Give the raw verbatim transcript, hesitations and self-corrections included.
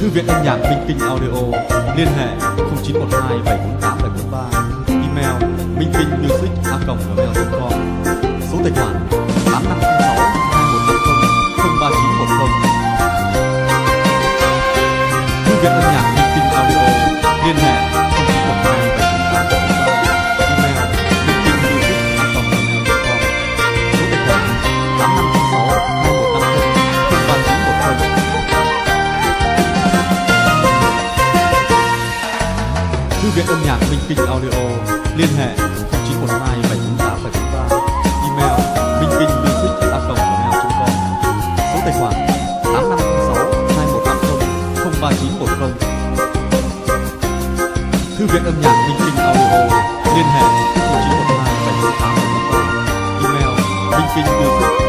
viện âm nhạc Minh Kinh Audio, liên hệ không chín một hai bảy bốn tám bảy bốn ba, email minh kinh music a còng gmail chấm com, số tài khoản tám năm không sáu hai một năm không không ba chín một không. Thư viện âm nhạc Minh Kinh Audio, liên hệ không chín một hai bảy bốn tám bảy bốn ba, email minh kinh music a còng gmail chấm com, số tài khoản tám năm không sáu hai một năm không không ba chín một không. Thư viện âm nhạc Minh Kinh Audio, liên hệ không chín một hai bảy bốn tám bảy bốn ba, email minh kinh music a còng gmail chấm com, số tài khoản tám năm không sáu hai một năm không không ba chín một không. Thư viện âm nhạc Minh Kinh Audio, liên hệ không chín một hai bảy bốn tám bảy bốn ba, email minh kinh music